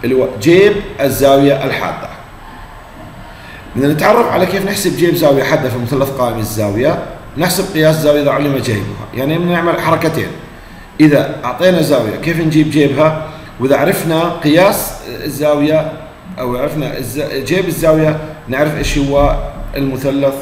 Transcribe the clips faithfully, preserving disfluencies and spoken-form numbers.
اللي هو جيب الزاوية الحادة. بدنا نتعرف على كيف نحسب جيب زاوية حادة في مثلث قائم الزاوية. نحسب قياس الزاوية إذا علم جيبها، يعني بنعمل حركتين. إذا أعطينا زاوية كيف نجيب جيبها، وإذا عرفنا قياس الزاوية أو عرفنا جيب الزاوية نعرف إيش هو المثلث.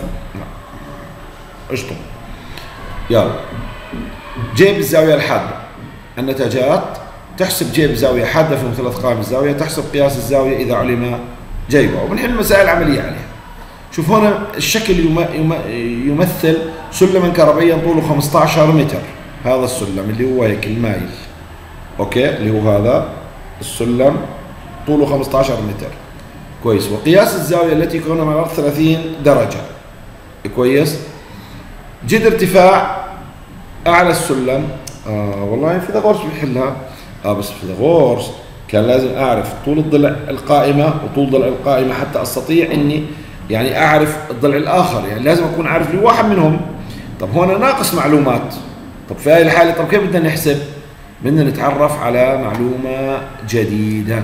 اشطب يلا. جيب الزاوية الحادة، النتاجات تحسب جيب زاوية حادة في مثلث قائم الزاوية، تحسب قياس الزاوية إذا علم جيبها، وبنحل مسائل عملية عليها. شوف هنا الشكل يمثل سلما كهربائيا طوله خمسة عشر متر. هذا السلم اللي هو هيك المايل، اوكي، اللي هو هذا السلم طوله خمسة عشر متر، كويس. وقياس الزاوية التي كونها من الأرض ثلاثين درجة، كويس. جد ارتفاع أعلى السلم. آه والله فيثاغورس بيحلها، اه بس فيثاغورس كان لازم أعرف طول الضلع القائمة وطول ضلع القائمة حتى أستطيع إني يعني أعرف الضلع الآخر، يعني لازم أكون عارف لي واحد منهم. طب هنا ناقص معلومات. طب في هذه الحالة طب كيف بدنا نحسب؟ بدنا نتعرف على معلومة جديدة.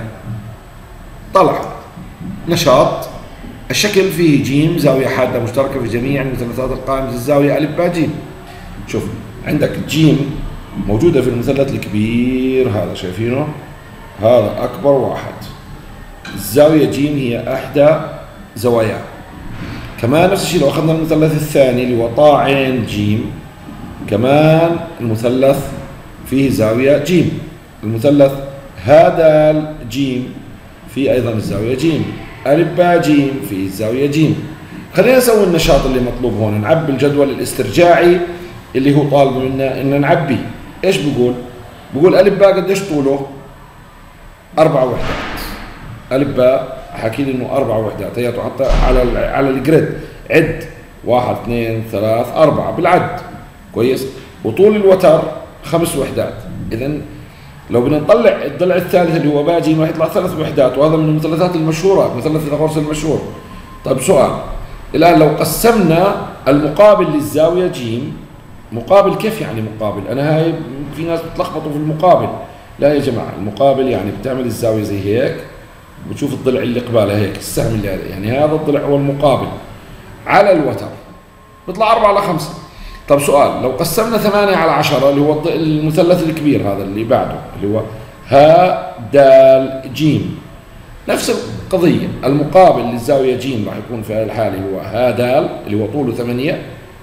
طلع نشاط الشكل فيه جيم زاوية حادة مشتركة في جميع المثلثات القائمة الزاوية ألف باء جيم. شوف عندك جيم موجودة في المثلث الكبير هذا، شايفينه؟ هذا أكبر واحد. الزاوية جيم هي إحدى زواياه. كمان نفس الشيء لو أخذنا المثلث الثاني اللي هو طاعين جيم، كمان المثلث فيه زاوية جيم. المثلث هذا جيم فيه أيضا الزاوية جيم. ألف باء جيم فيه الزاوية جيم. خلينا نسوي النشاط اللي مطلوب هون، نعبي الجدول الاسترجاعي اللي هو طالب منا إن نعبيه. إيش بقول؟ بقول ألف باء قديش طوله؟ أربع وحدات. ألف باء حكي لي إنه أربع وحدات، هي تحط على ال على الجريد، عد واحد اثنين ثلاث أربعة بالعد، كويس. وطول الوتر خمس وحدات. إذا لو بدنا نطلع الضلع الثالث اللي هو باء جيم راح يطلع ثلاث وحدات، وهذا من المثلثات المشهورة، مثلث فيثاغورس المشهور. طيب سؤال، الآن لو قسمنا المقابل للزاوية جيم، مقابل كيف يعني مقابل؟ أنا هاي في ناس بتلخبطوا في المقابل. لا يا جماعة، المقابل يعني بتعمل الزاوية زي هيك، بتشوف الضلع اللي قبالها هيك، السهم اللي هذا، يعني هذا الضلع هو المقابل على الوتر، بيطلع أربعة على خمسة. طب سؤال، لو قسمنا ثمانية على عشرة اللي هو المثلث الكبير هذا اللي بعده اللي هو ها دال جيم، نفس القضية. المقابل للزاوية جيم راح يكون في هذه الحالة هو ها دال اللي هو طوله ثمانية،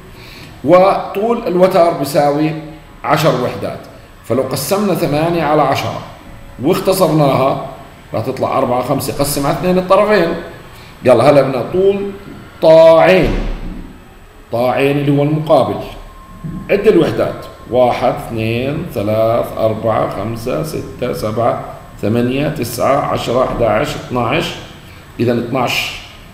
وطول الوتر بيساوي عشر وحدات. فلو قسمنا ثمانية على عشرة واختصرناها راح تطلع أربعة خمسة، قسم على اثنين الطرفين. يلا هلا بدنا طول طاعين، طاعين اللي هو المقابل. عد الوحدات، واحد اثنين ثلاث أربعة خمسة ستة سبعة ثمانية تسعة عشرة أحد عشر اثني عشر. إذا اثني عشر،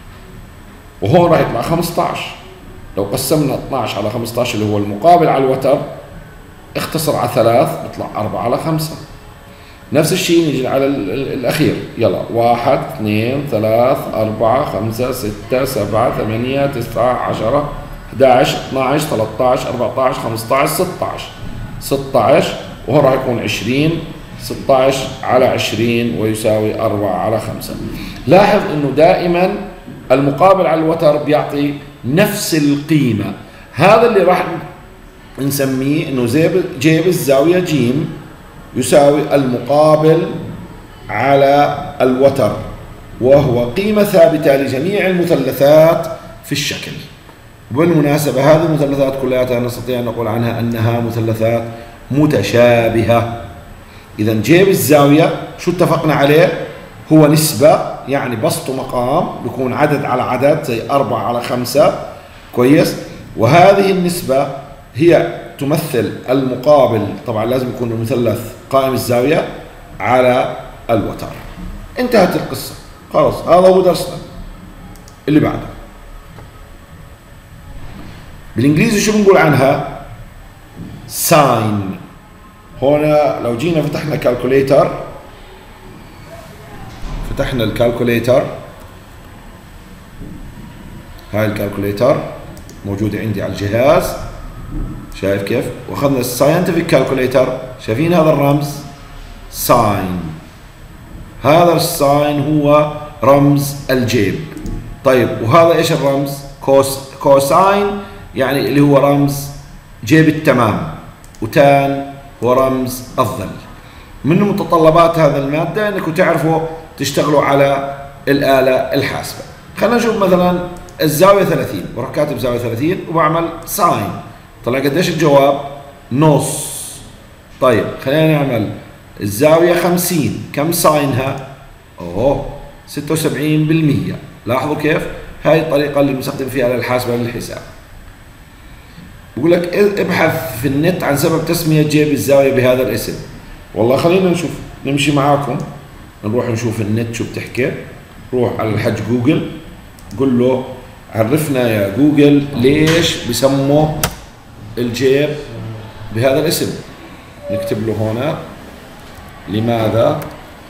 وهون راح يطلع خمسة عشر. لو قسمنا اثني عشر على خمسة عشر اللي هو المقابل على الوتر، اختصر على ثلاث بيطلع أربعة على خمسة. نفس الشيء نيجي على الأخير. يلا واحد اثنين ثلاث أربعة خمسة ستة سبعة ثمانية تسعة عشرة أحد عشر اثني عشر ثلاثة عشر أربعة عشر خمسة عشر ستة عشر ستة عشر، وهون راح يكون عشرين. ستة عشر على عشرين ويساوي أربعة على خمسة. لاحظ إنه دائما المقابل على الوتر بيعطي نفس القيمة. هذا اللي راح نسميه إنه جيب الزاوية جيم يساوي المقابل على الوتر، وهو قيمة ثابتة لجميع المثلثات في الشكل. وبالمناسبة هذه المثلثات كلها نستطيع أن نقول عنها أنها مثلثات متشابهة. إذا جيب الزاوية شو اتفقنا عليه؟ هو نسبة، يعني بسط مقام بيكون عدد على عدد زي أربعة على خمسة، كويس. وهذه النسبة هي تمثل المقابل، طبعا لازم يكون المثلث قائم الزاوية على الوتر. انتهت القصة، خلاص هذا هو درسنا. اللي بعده بالانجليزي شو بنقول عنها؟ ساين. هنا لو جينا فتحنا كالكوليتر، فتحنا الكالكوليتر، هاي الكالكوليتر موجودة عندي على الجهاز، شايف كيف؟ واخذنا الساينتفك كالكوليتر، شايفين هذا الرمز؟ ساين. هذا الساين هو رمز الجيب. طيب وهذا ايش الرمز؟ كوس كوساين يعني اللي هو رمز جيب التمام، وتان هو رمز الظل. من متطلبات هذا المادة انكم تعرفوا تشتغلوا على الآلة الحاسبة. خلينا نشوف مثلا الزاوية ثلاثين، بروح كاتب زاوية ثلاثين وبعمل ساين، طلع قديش الجواب؟ نص. طيب خلينا نعمل الزاوية خمسين، كم ساينها؟ اوه ستة وسبعين بالمئة. لاحظوا كيف؟ هاي الطريقة اللي بنستخدم فيها الآلة الحاسبة للحساب. بقول لك ابحث في النت عن سبب تسمية جيب الزاوية بهذا الاسم. والله خلينا نشوف، نمشي معاكم نروح نشوف النت شو بتحكي. روح على الحج جوجل، قل له عرفنا يا جوجل ليش بسموا الجيب بهذا الاسم. نكتب له هنا لماذا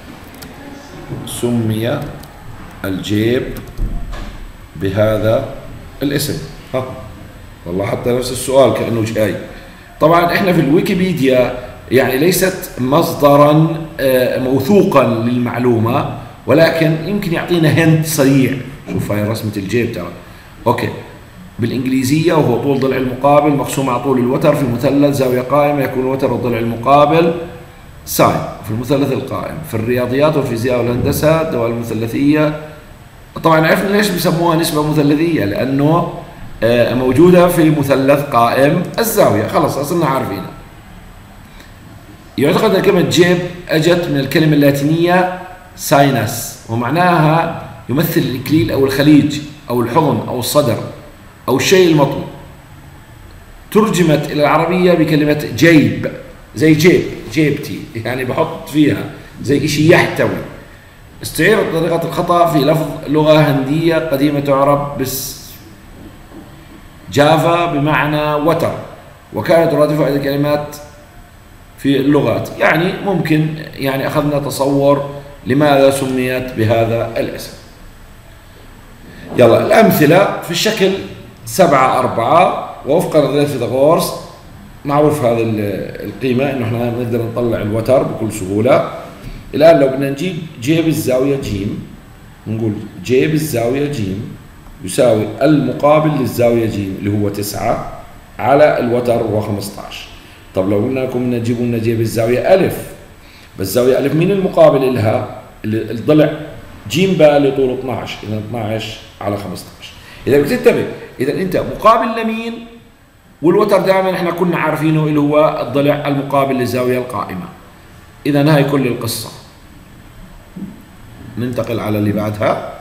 سمي الجيب بهذا الاسم. ها والله حتى نفس السؤال كأنه جاي. طبعا احنا في الويكيبيديا يعني ليست مصدرا موثوقا للمعلومة، ولكن يمكن يعطينا هنت سريع. شوف هاي رسمة الجيب ترى. اوكي بالانجليزية وهو طول ضلع المقابل مقسوم على طول الوتر في مثلث زاوية قائمة، يكون الوتر والضلع المقابل ساين في المثلث القائم. في الرياضيات والفيزياء والهندسة الدوال المثلثية. طبعا عرفنا ليش بسموها نسبة مثلثية، لأنه موجودة في مثلث قائم الزاوية. خلص أصلنا عارفينها. يعتقد أن كلمة جيب أجت من الكلمة اللاتينية ساينس، ومعناها يمثل الإكليل أو الخليج أو الحضن أو الصدر أو الشيء المطوي. ترجمت إلى العربية بكلمة جيب، زي جيب جيبتي يعني بحط فيها زي شيء يحتوي. استعيرت طريقة الخطأ في لفظ لغة هندية قديمة تعرف بس جافا بمعنى وتر، وكانت ترادفها هذه الكلمات في اللغات. يعني ممكن يعني أخذنا تصور لماذا سميت بهذا الاسم. يلا الأمثلة في الشكل سبعة أربعة، ووفق نظرية فيثاغورس معروف هذه القيمة إنه إحنا نقدر نطلع الوتر بكل سهولة. الآن لو بدنا نجيب جيب الزاوية جيم، نقول جيب الزاوية جيم يساوي المقابل للزاوية جيم اللي هو تسعة على الوتر هو خمسة عشر. طب لو قلنا لكم بدنا نجيب لنا جيب الزاوية ألف، بس الزاوية ألف مين المقابل لها؟ الضلع جيم باء اللي طوله اثني عشر، إذا اثني عشر على خمسة عشر. إذا بتنتبه، إذا أنت مقابل لمين؟ والوتر دائما احنا كنا عارفينه اللي هو الضلع المقابل للزاوية القائمة. إذا هاي كل القصة. ننتقل على اللي بعدها.